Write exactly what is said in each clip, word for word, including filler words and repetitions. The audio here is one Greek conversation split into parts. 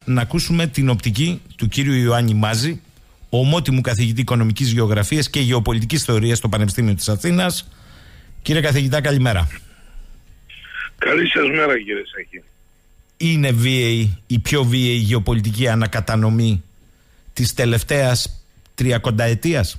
να ακούσουμε την οπτική του κύριου Ιωάννη Μάζη, ομότιμου καθηγητή οικονομικής γεωγραφίας και γεωπολιτικής θεωρίας στο Πανεπιστήμιο της Αθήνας. Κύριε καθηγητά, καλημέρα. Καλή σας μέρα, κύριε Σαχή. Είναι βίαιη, η πιο βίαιη γεωπολιτική ανακατανομή της τελευταίας τριακονταετίας?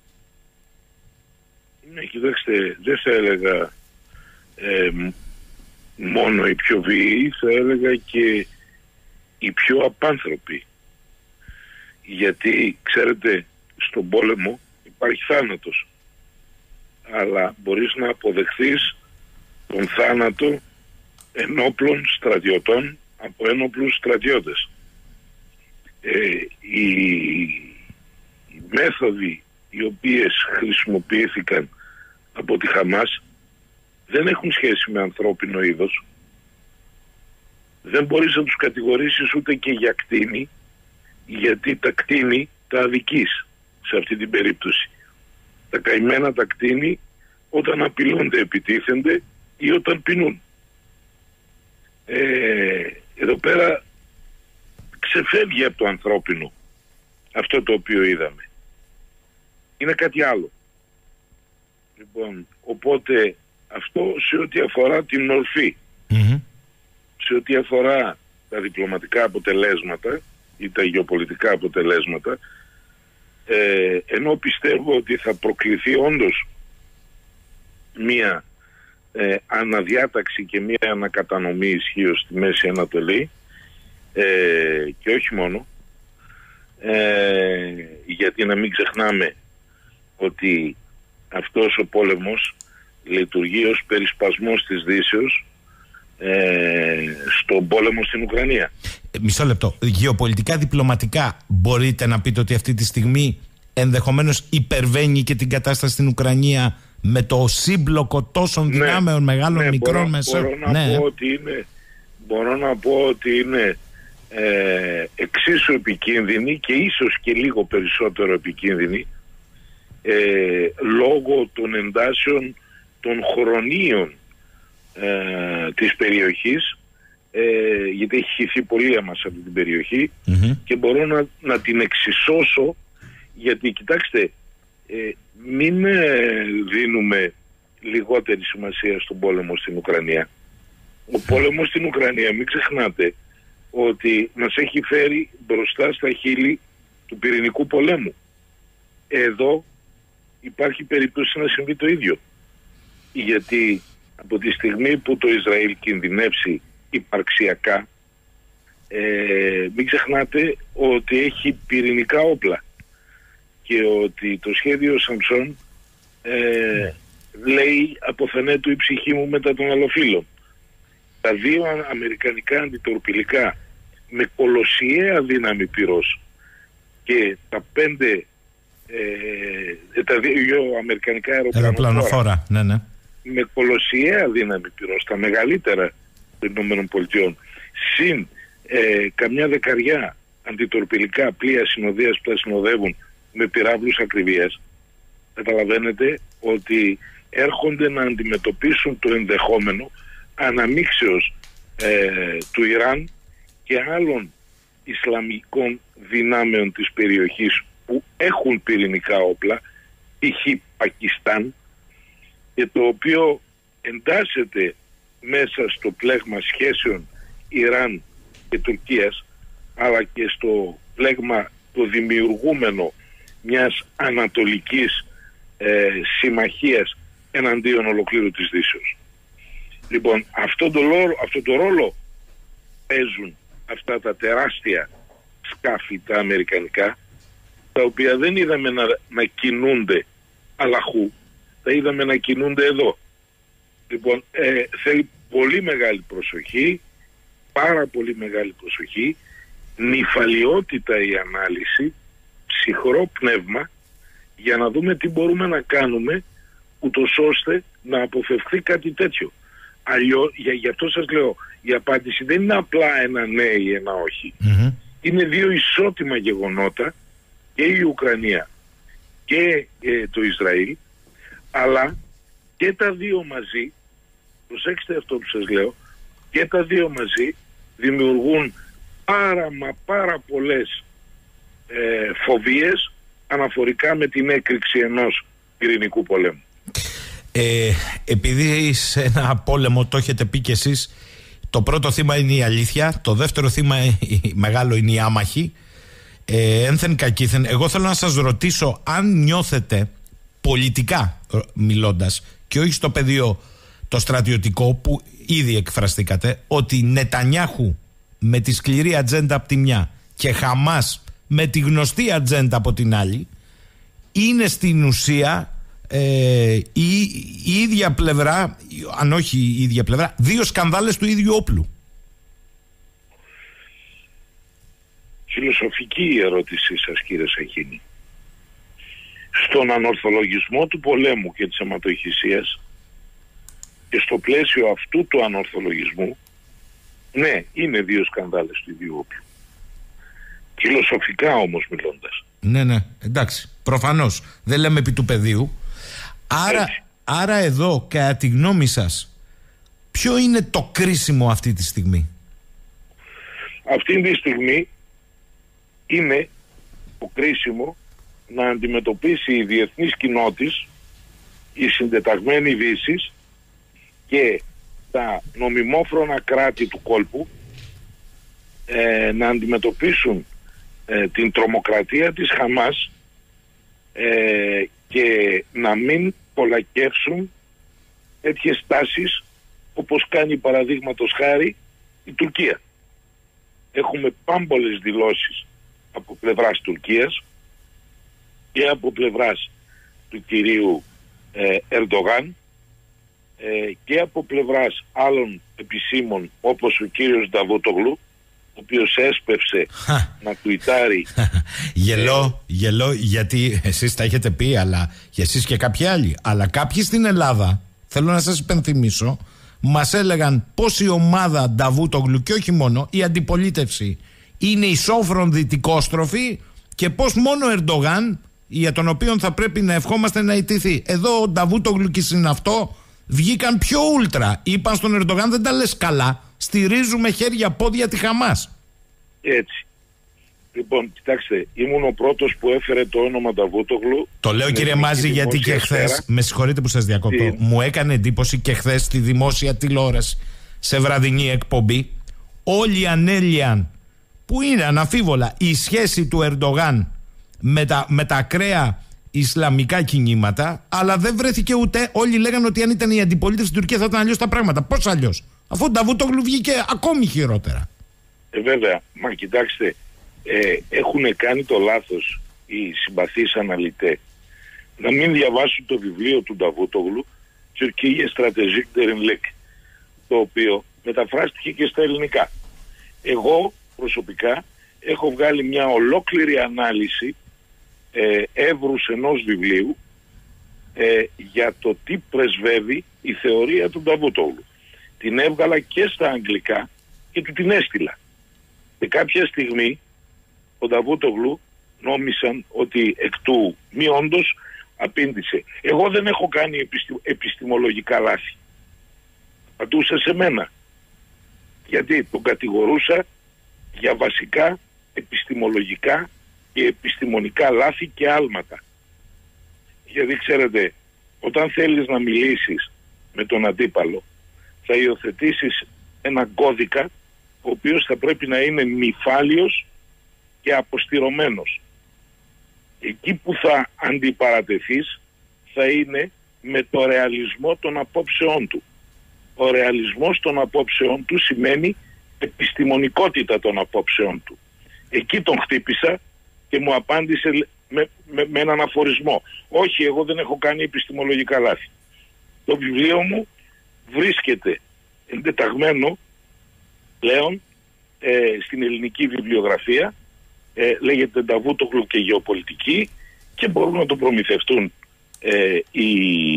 Ναι, κοιτάξτε, δεν θα έλεγα ε, μόνο η πιο βίαιη, θα έλεγα και η πιο απάνθρωπη. Γιατί, ξέρετε, στον πόλεμο υπάρχει θάνατος, αλλά μπορείς να αποδεχθείς τον θάνατο ενόπλων στρατιωτών από ένοπλους στρατιώτες. Ε, οι, οι μέθοδοι οι οποίες χρησιμοποιήθηκαν από τη Χαμάς δεν έχουν σχέση με ανθρώπινο είδος. Δεν μπορείς να τους κατηγορήσεις ούτε και για κτήνη, γιατί τα κτήνη τα αδικείς σε αυτή την περίπτωση. Τα καημένα τα κτήνη όταν απειλούνται επιτίθενται ή όταν πεινούν. Ε, εδώ πέρα ξεφεύγει από το ανθρώπινο αυτό το οποίο είδαμε. Είναι κάτι άλλο. Λοιπόν, οπότε αυτό σε ό,τι αφορά την μορφή, mm-hmm. σε ό,τι αφορά τα διπλωματικά αποτελέσματα ή τα γεωπολιτικά αποτελέσματα, ε, ενώ πιστεύω ότι θα προκληθεί όντως μία ε, αναδιάταξη και μία ανακατανομή ισχύως στη Μέση Ανατολή, ε, και όχι μόνο, ε, γιατί να μην ξεχνάμε ότι αυτός ο πόλεμος λειτουργεί ως περισπασμός της Δύσεως ε, στον πόλεμο στην Ουκρανία. Ε, μισό λεπτό. Γεωπολιτικά, διπλωματικά, μπορείτε να πείτε ότι αυτή τη στιγμή ενδεχομένως υπερβαίνει και την κατάσταση στην Ουκρανία με το σύμπλοκο τόσων δυνάμεων, ναι, μεγάλων, ναι, μικρών, μεσών? Μπορώ να ναι. πω ότι είναι, μπορώ να πω ότι είναι ε, εξίσου επικίνδυνη και ίσως και λίγο περισσότερο επικίνδυνη ε, λόγω των εντάσεων των χρονίων ε, της περιοχής, ε, γιατί έχει χυθεί πολύ μας από την περιοχή, mm-hmm. και μπορώ να, να την εξισώσω, γιατί κοιτάξτε, ε, μην ε, δίνουμε λιγότερη σημασία στον πόλεμο στην Ουκρανία. Ο πόλεμος στην Ουκρανία, μην ξεχνάτε ότι μας έχει φέρει μπροστά στα χείλη του πυρηνικού πολέμου. Εδώ υπάρχει περίπτωση να συμβεί το ίδιο. Γιατί από τη στιγμή που το Ισραήλ κινδυνεύσει υπαρξιακά, ε, μην ξεχνάτε ότι έχει πυρηνικά όπλα και ότι το σχέδιο Σαμψόν ε, λέει αποθανέτου η ψυχή μου μετά των αλλοφύλων. Τα δύο αμερικανικά αντιτορπιλικά με κολοσιαία δύναμη πυρός και τα πέντε ε, τα δύο αμερικανικά αεροπλανοφόρα, ναι, ναι. με κολοσιαία δύναμη πυρός, τα μεγαλύτερα των Ηνωμένων Πολιτειών, συν ε, καμιά δεκαριά αντιτορπιλικά πλοία συνοδείας που τα συνοδεύουν με πυράβλους ακριβίας, καταλαβαίνετε ότι έρχονται να αντιμετωπίσουν το ενδεχόμενο αναμίξεως ε, του Ιράν και άλλων Ισλαμικών δυνάμεων της περιοχής που έχουν πυρηνικά όπλα, π.χ. Πακιστάν, και το οποίο εντάσσεται μέσα στο πλέγμα σχέσεων Ιράν και Τουρκίας, αλλά και στο πλέγμα το δημιουργούμενο μιας ανατολικής ε, συμμαχίας εναντίον ολοκλήρου της Δύσεως. Λοιπόν, αυτό το, ρόλο, αυτό το ρόλο παίζουν αυτά τα τεράστια σκάφη τα αμερικανικά, τα οποία δεν είδαμε να, να κινούνται αλαχού, τα είδαμε να κινούνται εδώ. Λοιπόν, ε, θέλει πολύ μεγάλη προσοχή, πάρα πολύ μεγάλη προσοχή, νυφαλιότητα η ανάλυση, ψυχρό πνεύμα, για να δούμε τι μπορούμε να κάνουμε ούτως ώστε να αποφευχθεί κάτι τέτοιο. Αλλιώς, για, γι' αυτό σας λέω, η απάντηση δεν είναι απλά ένα ναι ή ένα όχι. Mm-hmm. Είναι δύο ισότιμα γεγονότα, και η Ουκρανία και ε, το Ισραήλ, αλλά και τα δύο μαζί, προσέξτε αυτό που σας λέω, και τα δύο μαζί δημιουργούν πάρα μα πάρα πολλές ε, φοβίες αναφορικά με την έκρηξη ενός πυρηνικού πολέμου. Ε, επειδή σε ένα πόλεμο, το έχετε πει κι εσείς, το πρώτο θύμα είναι η αλήθεια, το δεύτερο θύμα μεγάλο είναι η άμαχη, ε, ένθεν κακήθεν. Εγώ θέλω να σας ρωτήσω αν νιώθετε πολιτικά μιλώντας, και όχι στο πεδίο το στρατιωτικό που ήδη εκφραστήκατε, ότι Νετανιάχου με τη σκληρή ατζέντα από τη μια και Χαμάς με τη γνωστή ατζέντα από την άλλη είναι στην ουσία ε, η, η ίδια πλευρά, αν όχι η ίδια πλευρά, δύο σκανδάλες του ίδιου όπλου. Φιλοσοφική η ερώτησή σας, κύριε Σαχίνη. Στον ανορθολογισμό του πολέμου και της αιματοχυσίας και στο πλαίσιο αυτού του ανορθολογισμού, ναι, είναι δύο σκανδάλες του ίδιου όπλου. Φιλοσοφικά όμως μιλώντας. Ναι, ναι, εντάξει, προφανώς δεν λέμε επί του πεδίου. Άρα, άρα εδώ, κατά τη γνώμη σας, ποιο είναι το κρίσιμο αυτή τη στιγμή? Αυτή τη στιγμή είναι το κρίσιμο να αντιμετωπίσει η διεθνής κοινότης, η συντεταγμένη Δύση και τα νομιμόφρονα κράτη του κόλπου ε, να αντιμετωπίσουν ε, την τρομοκρατία της Χαμάς ε, και να μην πολλακεύσουν τέτοιες τάσεις όπως κάνει παραδείγματος χάρη η Τουρκία. Έχουμε πάμπολες δηλώσεις από πλευράς Τουρκίας και από πλευράς του κυρίου ε, Ερντογάν ε, και από πλευράς άλλων επισήμων όπως ο κύριος Νταβούτογλου, ο οποίος έσπευσε να τουιτάρει. Γελώ, γελώ γιατί εσείς τα έχετε πει, αλλά και εσείς και κάποιοι άλλοι, αλλά κάποιοι στην Ελλάδα, θέλω να σας υπενθυμίσω, μας έλεγαν πως η ομάδα Νταβούτογλου και όχι μόνο, η αντιπολίτευση είναι ισόφρον δυτικόστροφη και πως μόνο ο Ερντογάν, για τον οποίο θα πρέπει να ευχόμαστε να ιτηθεί. Εδώ ο Νταβούτογλου και συναυτό βγήκαν πιο ούλτρα. Είπαν στον Ερντογάν, δεν τα λες καλά, στηρίζουμε χέρια πόδια τη Χαμάς. Έτσι. Λοιπόν, κοιτάξτε, ήμουν ο πρώτος που έφερε το όνομα Νταβούτογλου. Το λέω, κύριε Μάζη, γιατί και χθες, με συγχωρείτε που σας διακόπτω, τι? μου έκανε εντύπωση και χθες στη δημόσια τηλεόραση, σε βραδινή εκπομπή, όλοι ανέλυαν, που είναι αναμφίβολα η σχέση του Ερντογάν με τα, με τα ακραία ισλαμικά κινήματα, αλλά δεν βρέθηκε ούτε. Όλοι λέγανε ότι αν ήταν η αντιπολίτευση στην Τουρκία θα ήταν αλλιώς τα πράγματα. Πώς αλλιώς? Αφού ο Νταβούτογλου βγήκε ακόμη χειρότερα. Ε, βέβαια, μα κοιτάξτε, ε, έχουν κάνει το λάθος οι συμπαθείς αναλυτές να μην διαβάσουν το βιβλίο του Νταβούτογλου, Τουρκία Strategic Derinlik, το οποίο μεταφράστηκε και στα ελληνικά. Εγώ προσωπικά έχω βγάλει μια ολόκληρη ανάλυση ε, εύρους ενός βιβλίου ε, για το τι πρεσβεύει η θεωρία του Νταβούτογλου. Την έβγαλα και στα αγγλικά και του την έστειλα. Και κάποια στιγμή ο Νταβούτογλου νόμισαν ότι εκ του μη όντως απήντησε. Εγώ δεν έχω κάνει επιστη, επιστημολογικά λάθη. Πατούσε σε μένα. Γιατί τον κατηγορούσα για βασικά επιστημολογικά και επιστημονικά λάθη και άλματα. Γιατί ξέρετε, όταν θέλεις να μιλήσεις με τον αντίπαλο, θα υιοθετήσεις έναν κώδικα ο οποίος θα πρέπει να είναι νυφάλιος και αποστηρωμένος. Εκεί που θα αντιπαρατεθείς θα είναι με το ρεαλισμό των απόψεών του. Ο ρεαλισμός των απόψεών του σημαίνει επιστημονικότητα των απόψεών του. Εκεί τον χτύπησα και μου απάντησε με, με, με έναν αφορισμό. Όχι, εγώ δεν έχω κάνει επιστημολογικά λάθη. Το βιβλίο μου βρίσκεται εντεταγμένο πλέον ε, στην ελληνική βιβλιογραφία, ε, λέγεται Νταβούτογλου και γεωπολιτική, και μπορούν να το προμηθευτούν ε, οι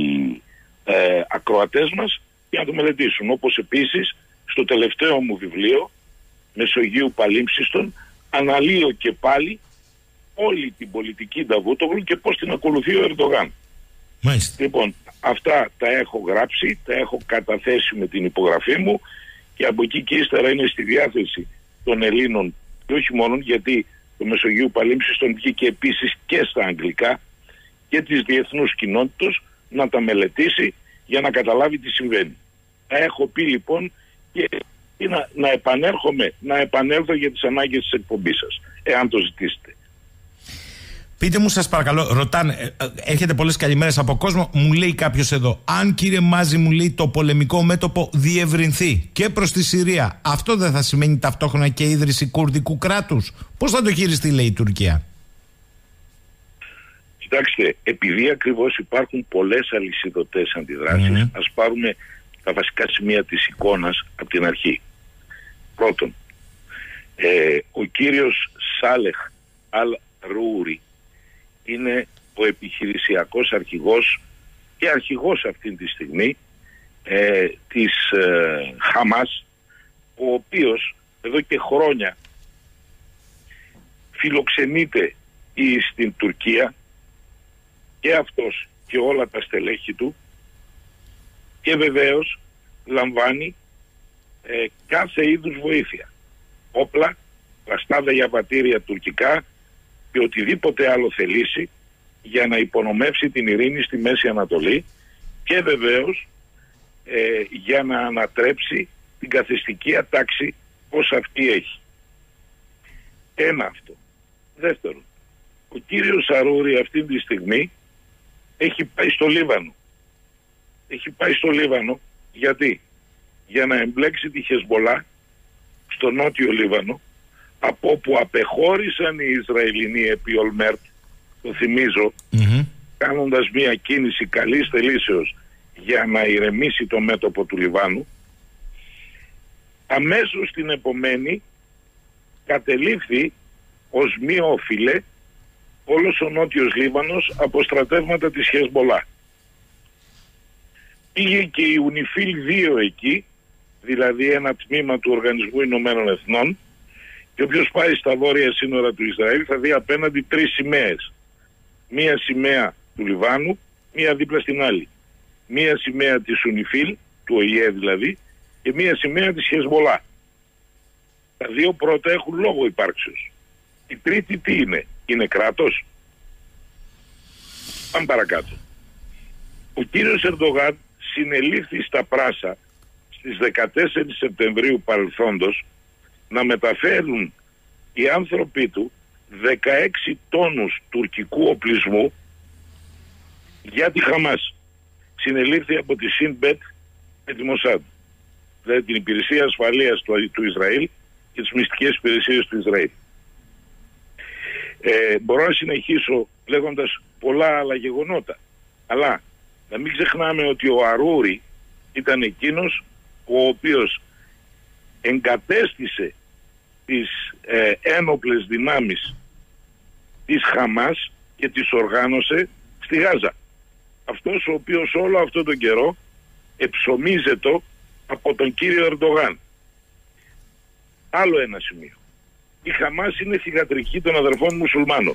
ε, ακροατές μας για να το μελετήσουν. Όπως επίσης στο τελευταίο μου βιβλίο Μεσογείου Παλίμψιστον αναλύω και πάλι όλη την πολιτική Νταβούτογλου και πώς την ακολουθεί ο Ερντογάν. Μάλιστα. Λοιπόν, αυτά τα έχω γράψει, τα έχω καταθέσει με την υπογραφή μου και από εκεί και ύστερα είναι στη διάθεση των Ελλήνων, και όχι μόνο, γιατί το Μεσογείου Παλίμψιστον βγήκε επίσης και στα αγγλικά, και της διεθνούς κοινότητας να τα μελετήσει για να καταλάβει τι συμβαίνει. Έχω πει λοιπόν και να, να επανέρχομαι, να επανέλθω για τις ανάγκες της εκπομπής σας, εάν το ζητήσετε. Πείτε μου, σας παρακαλώ, ρωτάνε, έρχεται πολλές καλημέρες από κόσμο, μου λέει κάποιος εδώ, αν κύριε Μάζη, μου λέει, το πολεμικό μέτωπο διευρυνθεί και προς τη Συρία, αυτό δεν θα σημαίνει ταυτόχρονα και ίδρυση κουρδικού κράτους? Πώς θα το χειριστεί, λέει, η Τουρκία? Κοιτάξτε, επειδή ακριβώς υπάρχουν πολλές αλυσιδωτές αντιδράσεις, mm. ας πάρουμε τα βασικά σημεία της εικόνας από την αρχή. Πρώτον, ε, ο κύριος Σάλεχ Αλ-Ρούρι είναι ο επιχειρησιακός αρχηγός και αρχηγός αυτή τη στιγμή ε, της ε, Χαμάς, ο οποίος εδώ και χρόνια φιλοξενείται στην Τουρκία, και αυτός και όλα τα στελέχη του, και βεβαίως λαμβάνει ε, κάθε είδους βοήθεια, όπλα, πλαστά διαβατήρια τουρκικά και οτιδήποτε άλλο θελήσει για να υπονομεύσει την ειρήνη στη Μέση Ανατολή, και βεβαίως ε, για να ανατρέψει την καθεστική ατάξη ως αυτή έχει. Ένα αυτό. Δεύτερον, ο κύριος Αρούρι αυτή τη στιγμή έχει πάει στο Λίβανο. Έχει πάει στο Λίβανο γιατί? Για να εμπλέξει τη Χεσμολά στο νότιο Λίβανο, από όπου απεχώρησαν οι Ισραηλινοί επί Ολμέρτ, το θυμίζω, mm-hmm. κάνοντας μια κίνηση καλής θελήσεως για να ηρεμήσει το μέτωπο του Λιβάνου. Αμέσως την επομένη κατελήφθη ως μη όφιλε όλος ο νότιος Λίβανος από στρατεύματα της Χεσμολά. Πήγε και η Ουνιφίλ δύο εκεί, δηλαδή ένα τμήμα του Οργανισμού Ηνωμένων Εθνών, και όποιος πάει στα βόρεια σύνορα του Ισραήλ θα δει απέναντι τρεις σημαίες. Μία σημαία του Λιβάνου, μία δίπλα στην άλλη. Μία σημαία της Ουνιφίλ, του Ο Η Ε δηλαδή, και μία σημαία της Χεσμολά. Τα δύο πρώτα έχουν λόγο υπάρξεως. Η τρίτη τι είναι? Είναι κράτος? Πάμε παρακάτω. Ο κύριος Ερντογάν συνελήφθη στα Πράσα στις δεκατέσσερις Σεπτεμβρίου παρελθόντος να μεταφέρουν οι άνθρωποι του δεκαέξι τόνους τουρκικού οπλισμού για τη Χαμάς. Συνελήφθη από τη Σινμπετ και τη Μοσάντ, δηλαδή την υπηρεσία ασφαλείας του, του Ισραήλ και τις μυστικές υπηρεσίες του Ισραήλ. Ε, μπορώ να συνεχίσω λέγοντας πολλά άλλα γεγονότα, αλλά να μην ξεχνάμε ότι ο Αρούρι ήταν εκείνος ο οποίος εγκατέστησε τις ε, ένοπλες δυνάμεις της Χαμάς και τις οργάνωσε στη Γάζα. Αυτός ο οποίος όλο αυτόν τον καιρό εψωμίζεται από τον κύριο Ερντογάν. Άλλο ένα σημείο. Η Χαμάς είναι θυγατρική των αδερφών μουσουλμάνων,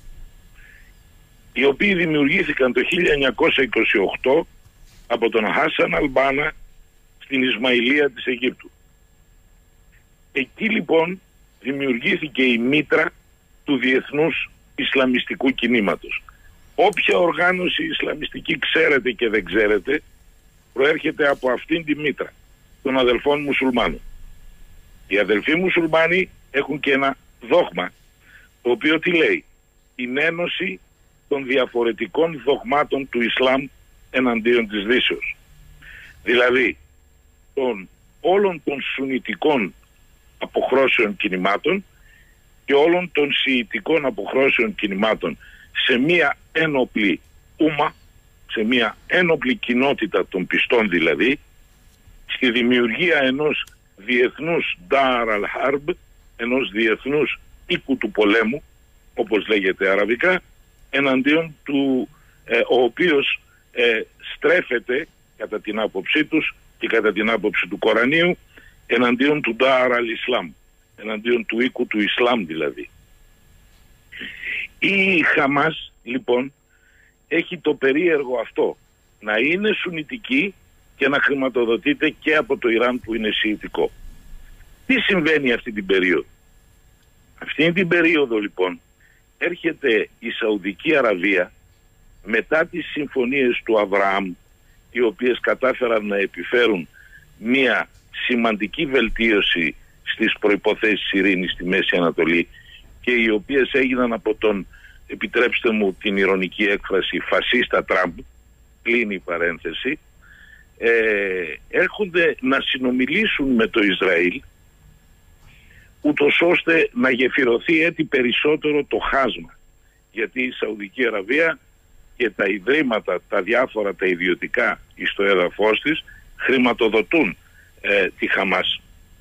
οι οποίοι δημιουργήθηκαν το χίλια εννιακόσια είκοσι οκτώ από τον Χάσαν Αλμπάνα στην Ισμαηλία της Αιγύπτου. Εκεί λοιπόν δημιουργήθηκε η μήτρα του διεθνούς Ισλαμιστικού κινήματος. Όποια οργάνωση Ισλαμιστική ξέρετε και δεν ξέρετε, προέρχεται από αυτήν τη μήτρα των αδελφών μουσουλμάνων. Οι αδελφοί μουσουλμάνοι έχουν και ένα δόγμα, το οποίο τι λέει? Την ένωση των διαφορετικών δογμάτων του Ισλάμ εναντίον της Δύσεως. Δηλαδή των όλων των σουνιτικών αποχρώσεων κινημάτων και όλων των σιητικών αποχρώσεων κινημάτων σε μία ένοπλη ούμα, σε μία ένοπλη κοινότητα των πιστών, δηλαδή στη δημιουργία ενός διεθνούς Dar al-Harb, ενός διεθνούς οίκου του πολέμου, όπως λέγεται αραβικά, εναντίον του ε, ο οποίος ε, στρέφεται κατά την άποψή τους και κατά την άποψη του Κορανίου εναντίον του Dar al-Islam, εναντίον του οίκου του Ισλάμ δηλαδή. Η Χαμάς λοιπόν έχει το περίεργο αυτό, να είναι σουνιτική και να χρηματοδοτείται και από το Ιράν που είναι σιητικό. Τι συμβαίνει αυτή την περίοδο? Αυτή την περίοδο λοιπόν έρχεται η Σαουδική Αραβία μετά τις συμφωνίες του Αβραάμ, οι οποίες κατάφεραν να επιφέρουν μια σημαντική βελτίωση στις προϋποθέσεις ειρήνης στη Μέση Ανατολή και οι οποίες έγιναν από τον, επιτρέψτε μου την ηρωνική έκφραση, φασίστα Τραμπ, κλείνει η παρένθεση, ε, έρχονται να συνομιλήσουν με το Ισραήλ ούτως ώστε να γεφυρωθεί έτσι περισσότερο το χάσμα, γιατί η Σαουδική Αραβία και τα ιδρύματα, τα διάφορα τα ιδιωτικά στο έδαφος της χρηματοδοτούν ε, τη Χαμάς.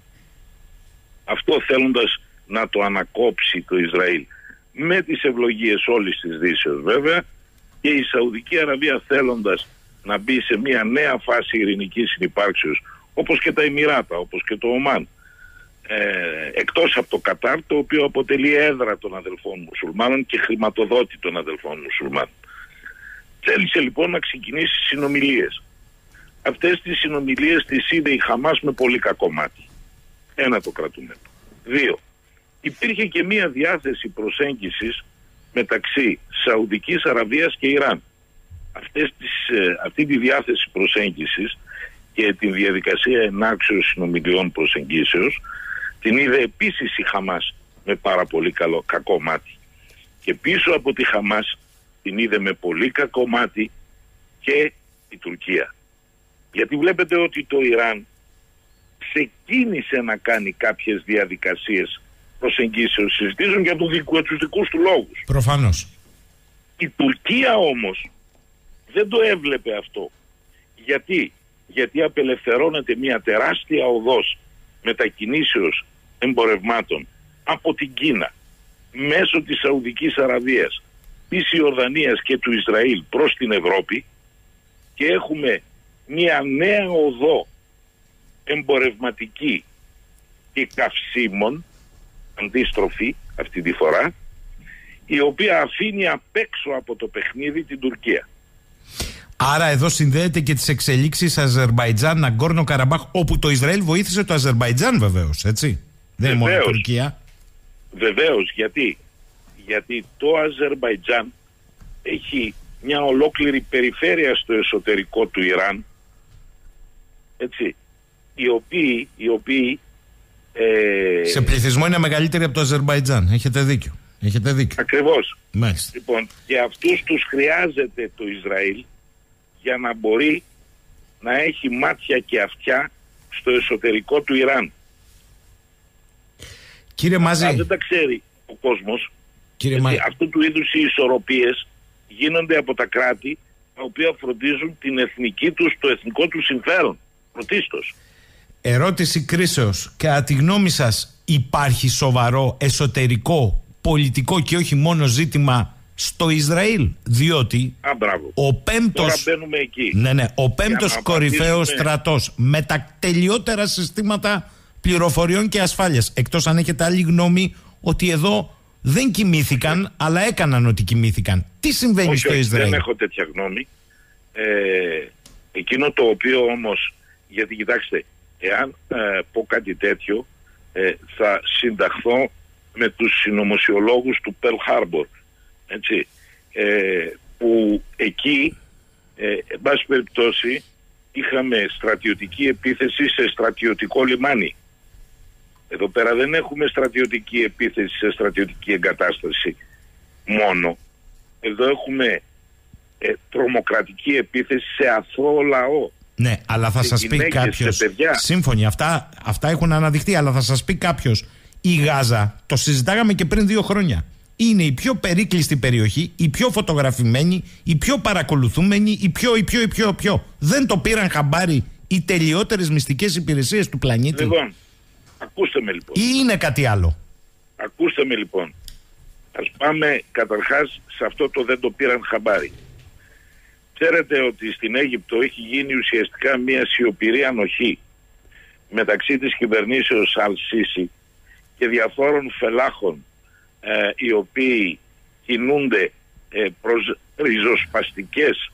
Αυτό θέλοντας να το ανακόψει το Ισραήλ με τις ευλογίες όλης της Δύσεως βέβαια, και η Σαουδική Αραβία θέλοντας να μπει σε μια νέα φάση ειρηνικής συνυπάρξεως, όπως και τα Εμιράτα, όπως και το Ομάν, ε, εκτός από το Κατάρ, το οποίο αποτελεί έδρα των αδελφών μουσουλμάνων και χρηματοδότη των αδελφών μουσουλμάνων. Θέλησε λοιπόν να ξεκινήσει συνομιλίες. Αυτές τις συνομιλίες τις είδε η Χαμάς με πολύ κακό μάτι. Ένα το κρατούμενο. Δύο, υπήρχε και μία διάθεση προσέγγισης μεταξύ Σαουδικής Αραβίας και Ιράν. Αυτές τις, αυτή τη διάθεση προσέγγισης και τη διαδικασία ενάξεως συνομιλιών προσεγγίσεως την είδε επίσης η Χαμάς με πάρα πολύ καλό, κακό μάτι. Και πίσω από τη Χαμάς την είδε με πολύ κακό μάτι και η Τουρκία. Γιατί βλέπετε ότι το Ιράν ξεκίνησε να κάνει κάποιες διαδικασίες προσεγγίσεως, συζητήσεων για τους δικούς του λόγους. Προφανώς. Η Τουρκία όμως δεν το έβλεπε αυτό. Γιατί? Γιατί απελευθερώνεται μια τεράστια οδός μετακινήσεως εμπορευμάτων από την Κίνα μέσω της Σαουδικής Αραβίας, της Ιορδανίας και του Ισραήλ προς την Ευρώπη, και έχουμε μια νέα οδό εμπορευματική και καυσίμων, αντίστροφη αυτή τη φορά, η οποία αφήνει απ' έξω από το παιχνίδι την Τουρκία. Άρα εδώ συνδέεται και τις εξελίξεις Αζερμπαϊτζάν, Ναγκόρνο Καραμπάχ, όπου το Ισραήλ βοήθησε το Αζερμπαϊτζάν βεβαίως, έτσι. Δεν είναι μόνο η Τουρκία. Βεβαίως, γιατί? Γιατί το Αζερμπαϊτζάν έχει μια ολόκληρη περιφέρεια στο εσωτερικό του Ιράν, έτσι, οι οποίοι, οι οποίοι ε... σε πληθυσμό είναι μεγαλύτερη από το Αζερμπαϊτζάν. Έχετε δίκιο. Έχετε δίκιο. Ακριβώς. Μάλιστα. Λοιπόν, και αυτούς τους χρειάζεται το Ισραήλ για να μπορεί να έχει μάτια και αυτιά στο εσωτερικό του Ιράν. Κύριε Μάζη, αυτά δεν τα ξέρει ο κόσμος. Κύριε Μα... αυτού του είδους οι ισορροπίες γίνονται από τα κράτη τα οποία φροντίζουν την εθνική τους, το εθνικό τους συμφέρον πρωτίστως. Ερώτηση κρίσεως. Κατά τη γνώμη σας υπάρχει σοβαρό εσωτερικό πολιτικό και όχι μόνο ζήτημα στο Ισραήλ? Διότι Α, ο πέμπτος, ναι, ναι, ο πέμπτος κορυφαίος στρατός με τα τελειότερα συστήματα πληροφοριών και ασφάλειας, εκτός αν έχετε άλλη γνώμη ότι εδώ δεν κοιμήθηκαν αλλά έκαναν ότι κοιμήθηκαν. Τι συμβαίνει όχι, στο όχι, Ισραήλ? Δεν έχω τέτοια γνώμη. Ε, εκείνο το οποίο όμως, γιατί κοιτάξτε, εάν ε, πω κάτι τέτοιο ε, θα συνταχθώ με τους συνωμοσιολόγους του Pearl Harbor, έτσι, ε, που εκεί ε, εν πάση περιπτώσει είχαμε στρατιωτική επίθεση σε στρατιωτικό λιμάνι. Εδώ πέρα δεν έχουμε στρατιωτική επίθεση σε στρατιωτική εγκατάσταση μόνο. Εδώ έχουμε ε, τρομοκρατική επίθεση σε αθώο λαό. Ναι, αλλά θα σας πει κάποιος, σύμφωνοι, αυτά, αυτά έχουν αναδειχθεί, αλλά θα σας πει κάποιος, η Γάζα, το συζητάγαμε και πριν δύο χρόνια, είναι η πιο περίκλειστη περιοχή, η πιο φωτογραφημένη, η πιο παρακολουθούμενη, η πιο, η πιο, η πιο, η πιο. Δεν το πήραν χαμπάρι οι τελειότερες μυστικές υπηρεσίες του πλανήτη? Λοιπόν, ακούστε με λοιπόν. Ή είναι κάτι άλλο? Ακούστε με λοιπόν. Ας πάμε καταρχάς σε αυτό το δεν το πήραν χαμπάρι. Ξέρετε ότι στην Αίγυπτο έχει γίνει ουσιαστικά μια σιωπηρή ανοχή μεταξύ της κυβερνήσεως Αλ-Σίση και διαφόρων φελάχων ε, οι οποίοι κινούνται ε, προς ριζοσπαστικές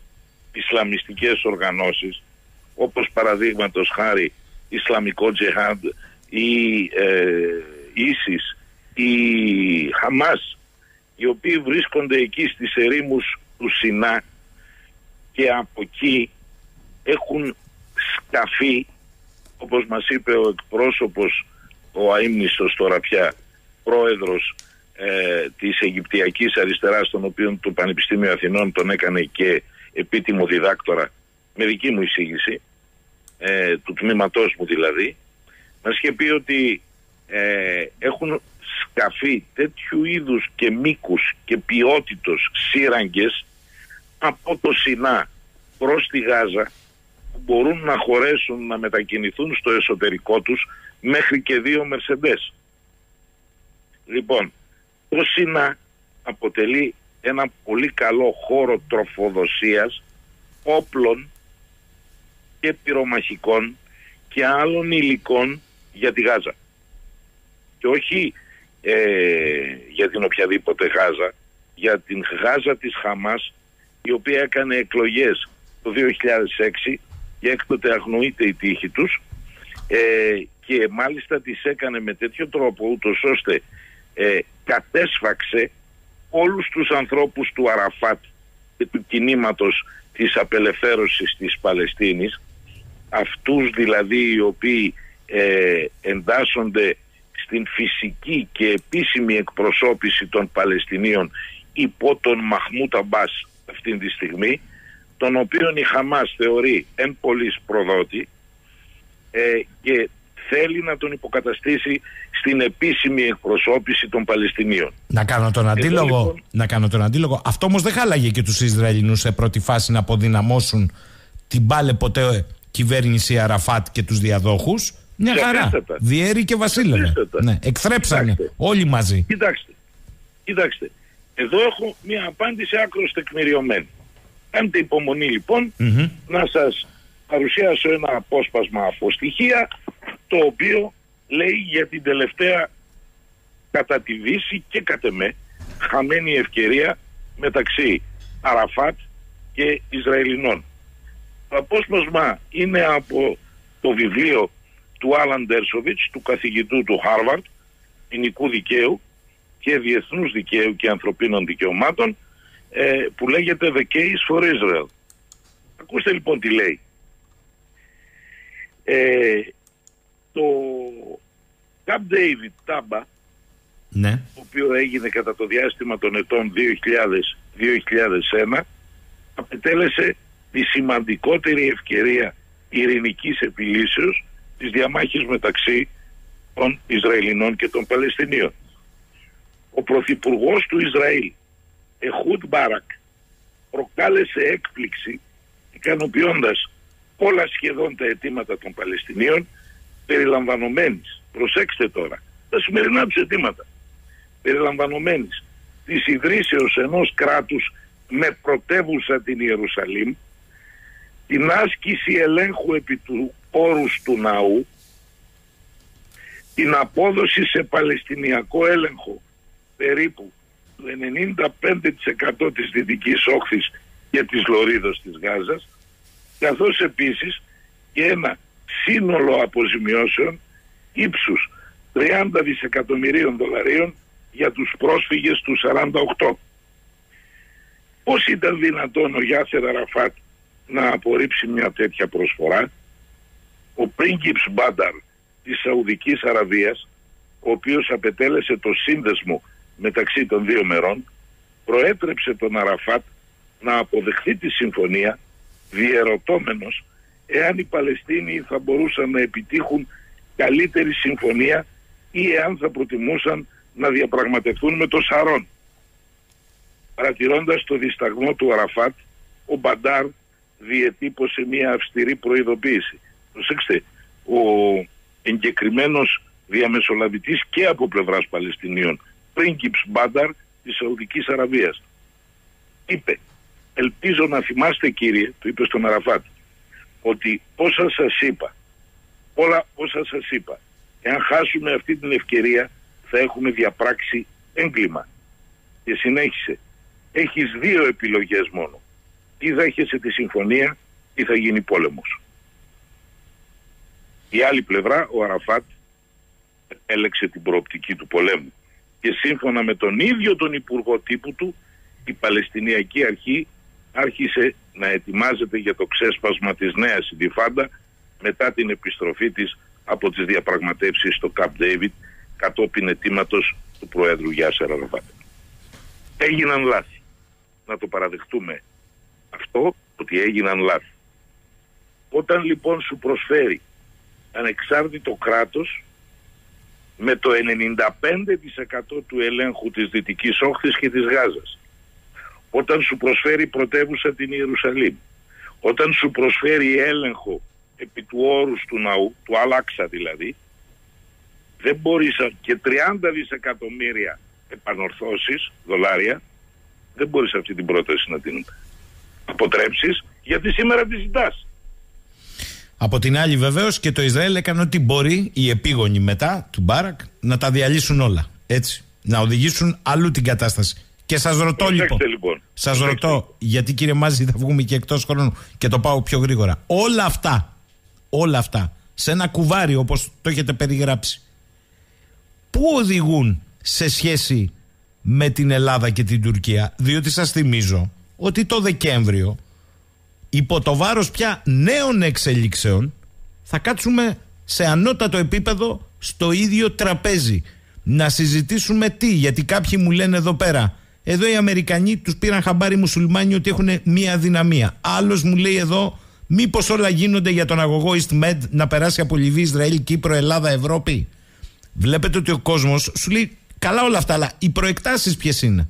ισλαμιστικές οργανώσεις, όπως παραδείγματος χάρη Ισλαμικό Τζεχάντ η ε, Ίσις, η Χαμάς, οι οποίοι βρίσκονται εκεί στις ερήμους του Σινά και από εκεί έχουν σκαφεί, όπως μας είπε ο εκπρόσωπος, ο αείμνηστος τώρα πια πρόεδρος ε, της Αιγυπτιακής Αριστεράς, τον οποίον το Πανεπιστήμιο Αθηνών τον έκανε και επίτιμο διδάκτορα με δική μου εισήγηση, ε, του τμήματός μου δηλαδή, μας είχε πει ότι ε, έχουν σκαφεί τέτοιου είδους και μήκους και ποιότητος σύραγγες από το Σινά προς τη Γάζα, που μπορούν να χωρέσουν να μετακινηθούν στο εσωτερικό τους μέχρι και δύο Μερσεντές. Λοιπόν, το Σινά αποτελεί ένα πολύ καλό χώρο τροφοδοσίας όπλων και πυρομαχικών και άλλων υλικών για τη Γάζα. Και όχι ε, για την οποιαδήποτε Γάζα, για την Γάζα της Χαμάς, η οποία έκανε εκλογές το δύο χιλιάδες έξι και έκτοτε αγνοείται η τύχη τους, ε, και μάλιστα τις έκανε με τέτοιο τρόπο ούτως ώστε ε, κατέσφαξε όλους τους ανθρώπους του Αραφάτ και του κινήματος της απελευθέρωσης της Παλαιστίνης, αυτούς δηλαδή οι οποίοι ε, εντάσσονται στην φυσική και επίσημη εκπροσώπηση των Παλαιστινίων υπό τον Μαχμούτ Αμπάς αυτήν τη στιγμή, τον οποίον η Χαμάς θεωρεί εν πολλοίς προδότη ε, και θέλει να τον υποκαταστήσει στην επίσημη εκπροσώπηση των Παλαιστινίων. Να κάνω τον αντίλογο. Εδώ, λοιπόν, να κάνω τον αντίλογο. Αυτό όμως δεν χάλαγε και τους Ισραηλινούς σε πρώτη φάση να αποδυναμώσουν την πάλε ποτέ κυβέρνηση Αραφάτ και τους διαδόχους. Μια χαρά. Διέρη και βασίλευε. Ναι, εκθρέψανε. Κοιτάξτε. Όλοι μαζί. Κοιτάξτε. Κοιτάξτε. Εδώ έχω μια απάντηση άκρως τεκμηριωμένη. Κάντε υπομονή λοιπόν, mm-hmm. να σας παρουσιάσω ένα απόσπασμα από στοιχεία, το οποίο λέει για την τελευταία κατά τη Δύση και κατ' εμέ χαμένη ευκαιρία μεταξύ Αραφάτ και Ισραηλινών. Το απόσπασμα είναι από το βιβλίο του Άλαν Ντέρσοβιτς, του καθηγητού του Χάρβαρντ, ποινικού δικαίου και διεθνούς δικαίου και ανθρωπίνων δικαιωμάτων, ε, που λέγεται The Case for Israel. Ακούστε λοιπόν τι λέει. Ε, το Camp David Τάμπα, ναι, το οποίο έγινε κατά το διάστημα των ετών δύο χιλιάδες με δύο χιλιάδες ένα, απετέλεσε τη σημαντικότερη ευκαιρία ειρηνικής επιλύσεως της διαμάχης μεταξύ των Ισραηλινών και των Παλαιστινίων. Ο πρωθυπουργός του Ισραήλ, Εχούντ Μπάρακ, προκάλεσε έκπληξη ικανοποιώντας όλα σχεδόν τα αιτήματα των Παλαιστινίων, περιλαμβανομένης, προσέξτε τώρα, τα σημερινά τους αιτήματα, περιλαμβανομένης της ιδρύσεως ενός κράτους με πρωτεύουσα την Ιερουσαλήμ, την άσκηση ελέγχου επί του όρους του ναού, την απόδοση σε παλαιστινιακό έλεγχο περίπου του ενενήντα πέντε τοις εκατό της δυτικής όχθης και της λωρίδος της Γάζας, καθώς επίσης και ένα σύνολο αποζημιώσεων ύψους τριάντα δισεκατομμυρίων δολαρίων για τους πρόσφυγες του σαράντα οκτώ. Πώς ήταν δυνατόν ο Γιάσερ Αραφάτ να απορρίψει μια τέτοια προσφορά? Ο πρίγκιπς Μπάνταρ της Σαουδικής Αραβίας, ο οποίος απετέλεσε το σύνδεσμο μεταξύ των δύο μερών, προέτρεψε τον Αραφάτ να αποδεχθεί τη συμφωνία, διερωτώμενος εάν οι Παλαιστίνοι θα μπορούσαν να επιτύχουν καλύτερη συμφωνία ή εάν θα προτιμούσαν να διαπραγματευτούν με το Σαρών. Παρατηρώντας το δισταγμό του Αραφάτ, ο Μπαντάρ διετύπωσε μια αυστηρή προειδοποίηση. Προσέξτε, ο εγκεκριμένος διαμεσολαβητής και από πλευράς Παλαιστινίων, πρίγκιπς Μπάνταρ της Σαουδικής Αραβίας, είπε, ελπίζω να θυμάστε κύριε, του είπε στον Αραφάτ, ότι όσα σας είπα, όλα όσα σας είπα, εάν χάσουμε αυτή την ευκαιρία θα έχουμε διαπράξει έγκλημα. Και συνέχισε, έχεις δύο επιλογές μόνο, ή δέχεσαι τη συμφωνία ή θα γίνει πόλεμος. Η άλλη πλευρά, ο Αραφάτ, έλεξε την προοπτική του πολέμου. Και σύμφωνα με τον ίδιο τον Υπουργό Τύπου του, η Παλαιστινιακή Αρχή άρχισε να ετοιμάζεται για το ξέσπασμα της νέας Ιντιφάντα μετά την επιστροφή της από τις διαπραγματεύσεις στο Καμπ Ντέιβιντ κατόπιν αιτήματος του Προέδρου Γιάσερ Αραφάτ. Έγιναν λάθη. Να το παραδεχτούμε αυτό, ότι έγιναν λάθη. Όταν λοιπόν σου προσφέρει ανεξάρτητο κράτος με το ενενήντα πέντε τοις εκατό του ελέγχου της Δυτικής Όχθης και της Γάζας, όταν σου προσφέρει πρωτεύουσα την Ιερουσαλήμ, όταν σου προσφέρει έλεγχο επί του όρους του ναού, του Αλάξα δηλαδή, δεν μπορείς, και τριάντα δισεκατομμύρια επανορθώσεις, δολάρια, δεν μπορείς αυτή την πρόταση να την αποτρέψεις, γιατί σήμερα τη ζητάς. Από την άλλη βεβαίως και το Ισραήλ έκανε ό,τι μπορεί, οι επίγονοι μετά του Μπάρακ, να τα διαλύσουν όλα. Έτσι, να οδηγήσουν αλλού την κατάσταση. Και σας ρωτώ Προσέξτε, λοιπόν, λοιπόν. σας ρωτώ, γιατί κύριε Μάζη θα βγούμε και εκτός χρόνου και το πάω πιο γρήγορα. Όλα αυτά, όλα αυτά, σε ένα κουβάρι όπως το έχετε περιγράψει, πού οδηγούν σε σχέση με την Ελλάδα και την Τουρκία? Διότι σας θυμίζω ότι το Δεκέμβριο, υπό το βάρος πια νέων εξελίξεων, θα κάτσουμε σε ανώτατο επίπεδο στο ίδιο τραπέζι να συζητήσουμε τι, γιατί κάποιοι μου λένε εδώ πέρα, εδώ οι Αμερικανοί τους πήραν χαμπάρι μουσουλμάνοι ότι έχουν μία αδυναμία. Άλλος μου λέει εδώ, μήπως όλα γίνονται για τον αγωγό EastMed να περάσει από Λιβύη, Ισραήλ, Κύπρο, Ελλάδα, Ευρώπη? Βλέπετε ότι ο κόσμος σου λέει καλά όλα αυτά, αλλά οι προεκτάσεις ποιες είναι?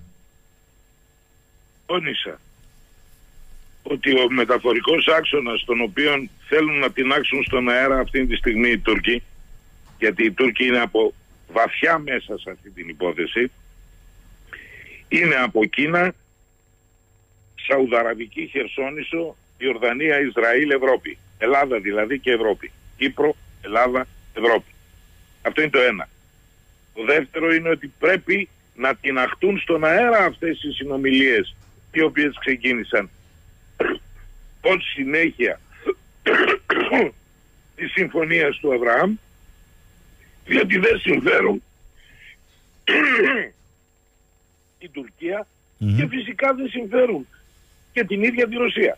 Τόνισα ότι ο μεταφορικός άξονας τον οποίο θέλουν να τινάξουν στον αέρα αυτή τη στιγμή οι Τούρκοι, γιατί οι Τούρκοι είναι από βαθιά μέσα σε αυτή την υπόθεση, είναι από Κίνα, Σαουδαραβική Χερσόνησο, Ιορδανία, Ισραήλ, Ευρώπη. Ελλάδα δηλαδή και Ευρώπη. Κύπρο, Ελλάδα, Ευρώπη. Αυτό είναι το ένα. Το δεύτερο είναι ότι πρέπει να τιναχτούν στον αέρα αυτές οι συνομιλίες, οι οποίες ξεκίνησαν ως συνέχεια της συμφωνίας του Αβραάμ, διότι δεν συμφέρουν η Τουρκία mm-hmm. και φυσικά δεν συμφέρουν και την ίδια τη Ρωσία.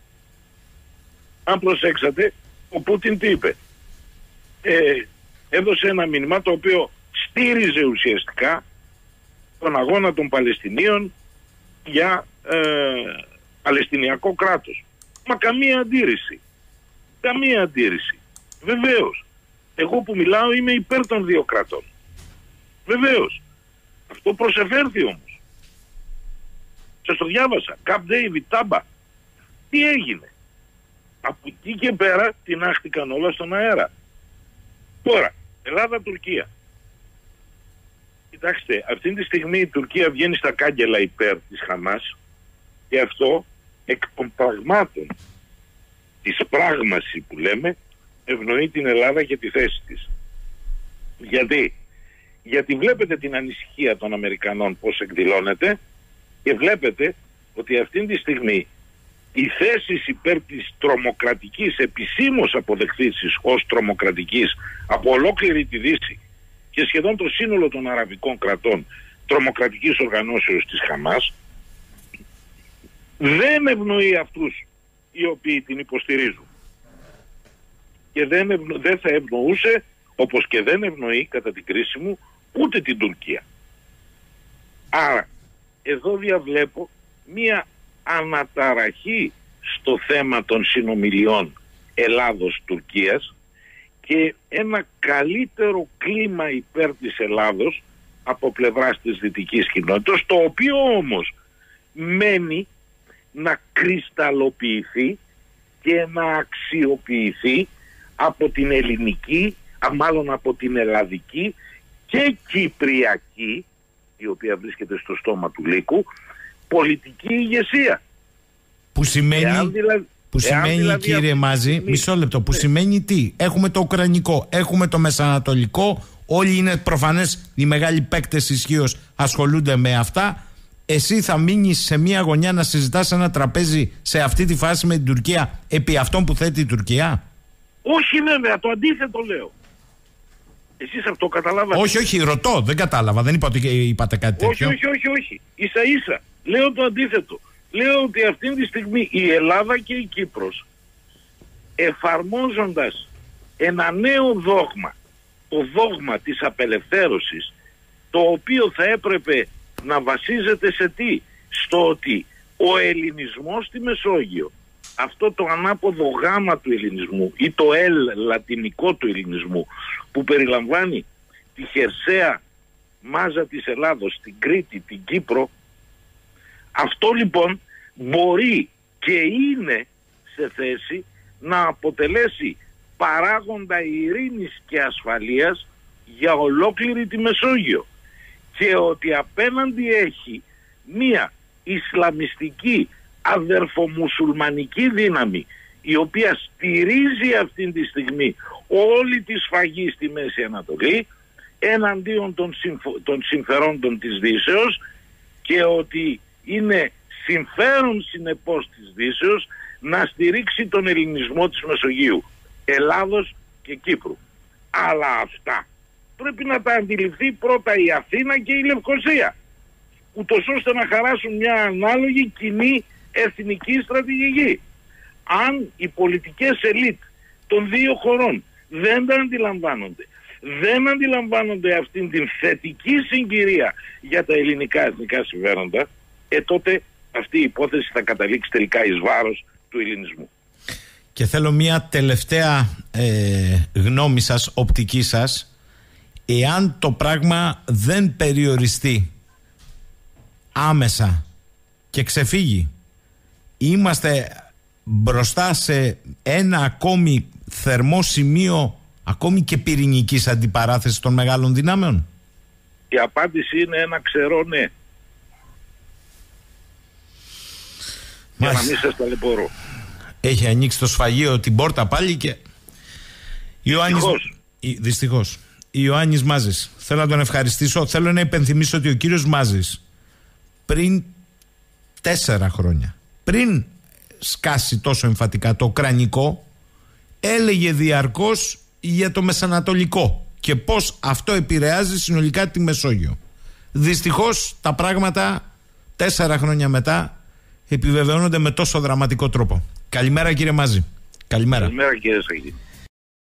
Αν προσέξατε, ο Πούτιν τι είπε? Ε, έδωσε ένα μήνυμα το οποίο στήριζε ουσιαστικά τον αγώνα των Παλαιστινίων για ε, Παλαιστινιακό κράτος. Μα καμία αντίρρηση. Καμία αντίρρηση. Βεβαίως. Εγώ που μιλάω είμαι υπέρ των δύο κρατών. Βεβαίως. Αυτό προσεφέρθη όμως. Σας το διάβασα. Καμπ Ντέιβιντ, Τάμπα. Τι έγινε? Από εκεί και πέρα τινάχτηκαν όλα στον αέρα. Τώρα, Ελλάδα-Τουρκία. Κοιτάξτε, αυτή τη στιγμή η Τουρκία βγαίνει στα κάγκελα υπέρ της Χαμάς και αυτό εκ των πραγμάτων της πράγμαση που λέμε ευνοεί την Ελλάδα και τη θέση της. Γιατί? Γιατί βλέπετε την ανησυχία των Αμερικανών πώς εκδηλώνεται και βλέπετε ότι αυτή τη στιγμή οι θέσεις υπέρ της τρομοκρατικής, επισήμως αποδεχθήσεις ως τρομοκρατικής από ολόκληρη τη Δύση και σχεδόν το σύνολο των αραβικών κρατών τρομοκρατικής οργανώσεως της Χαμάς, δεν ευνοεί αυτούς οι οποίοι την υποστηρίζουν. Και δεν, ευνο... δεν θα ευνοούσε, όπως και δεν ευνοεί κατά την κρίση μου, ούτε την Τουρκία. Άρα, εδώ διαβλέπω μία αναταραχή στο θέμα των συνομιλιών Ελλάδος-Τουρκίας και ένα καλύτερο κλίμα υπέρ της Ελλάδος από πλευράς της δυτικής κοινότητας, το οποίο όμως μένει να κρυσταλλοποιηθεί και να αξιοποιηθεί από την ελληνική, μάλλον από την ελλαδική και κυπριακή, η οποία βρίσκεται στο στόμα του λύκου, πολιτική ηγεσία. Που σημαίνει, δηλαδή, που σημαίνει δηλαδή, κύριε Μάζη, στιγμή, μισό λεπτό, που ναι. σημαίνει τι? Έχουμε το ουκρανικό, έχουμε το μεσανατολικό, όλοι είναι προφανές οι μεγάλοι παίκτες ισχύως ασχολούνται με αυτά. Εσύ θα μείνεις σε μια γωνιά να συζητάς ένα τραπέζι σε αυτή τη φάση με την Τουρκία επί αυτών που θέτει η Τουρκία? Όχι βέβαια, το αντίθετο λέω. Εσείς αυτό καταλάβατε? Όχι, όχι, ρωτώ, δεν κατάλαβα, δεν είπα ότι είπατε κάτι τέτοιο. Όχι, όχι, όχι, όχι. Ίσα ίσα. Λέω το αντίθετο. Λέω ότι αυτή τη στιγμή η Ελλάδα και η Κύπρος, εφαρμόζοντας ένα νέο δόγμα, το δόγμα της απελευθέρωσης, το οποίο θα έπρεπε να βασίζεται σε τι? Στο ότι ο ελληνισμός στη Μεσόγειο, αυτό το ανάποδο γάμα του ελληνισμού ή το ελ λατινικό του ελληνισμού, που περιλαμβάνει τη χερσαία μάζα της Ελλάδος, την Κρήτη, την Κύπρο, αυτό λοιπόν μπορεί και είναι σε θέση να αποτελέσει παράγοντα ειρήνης και ασφαλείας για ολόκληρη τη Μεσόγειο, και ότι απέναντι έχει μία ισλαμιστική αδερφομουσουλμανική δύναμη, η οποία στηρίζει αυτή τη στιγμή όλη τη σφαγή στη Μέση Ανατολή εναντίον των, συμφο- των συμφερόντων της Δύσεως, και ότι είναι συμφέρον συνεπώς της Δύσεως να στηρίξει τον ελληνισμό της Μεσογείου, Ελλάδος και Κύπρου. Αλλά αυτά πρέπει να τα αντιληφθεί πρώτα η Αθήνα και η Λευκοσία, ούτως ώστε να χαράσουν μια ανάλογη κοινή εθνική στρατηγική. Αν οι πολιτικές ελίτ των δύο χωρών δεν τα αντιλαμβάνονται, δεν αντιλαμβάνονται αυτήν την θετική συγκυρία για τα ελληνικά εθνικά συμφέροντα, ε, τότε αυτή η υπόθεση θα καταλήξει τελικά εις βάρος του ελληνισμού. Και θέλω μια τελευταία ε, γνώμη σας, οπτική σας, εάν το πράγμα δεν περιοριστεί άμεσα και ξεφύγει, είμαστε μπροστά σε ένα ακόμη θερμό σημείο, ακόμη και πυρηνικής αντιπαράθεσης των μεγάλων δυνάμεων? Η απάντηση είναι ένα ξερό ναι. Για να μην σας ταλαιπωρώ. Έχει ανοίξει το σφαγείο την πόρτα πάλι και... Ιωάννης... Δυστυχώς. Δυστυχώς. Ιωάννης Μάζης. Θέλω να τον ευχαριστήσω. Θέλω να υπενθυμίσω ότι ο κύριος Μάζης πριν τέσσερα χρόνια, πριν σκάσει τόσο εμφατικά το ουκρανικό, έλεγε διαρκώς για το μεσανατολικό και πώς αυτό επηρεάζει συνολικά τη Μεσόγειο. Δυστυχώς τα πράγματα τέσσερα χρόνια μετά επιβεβαιώνονται με τόσο δραματικό τρόπο. Καλημέρα κύριε Μάζη. Καλημέρα. Καλημέρα κύριε Σαγή.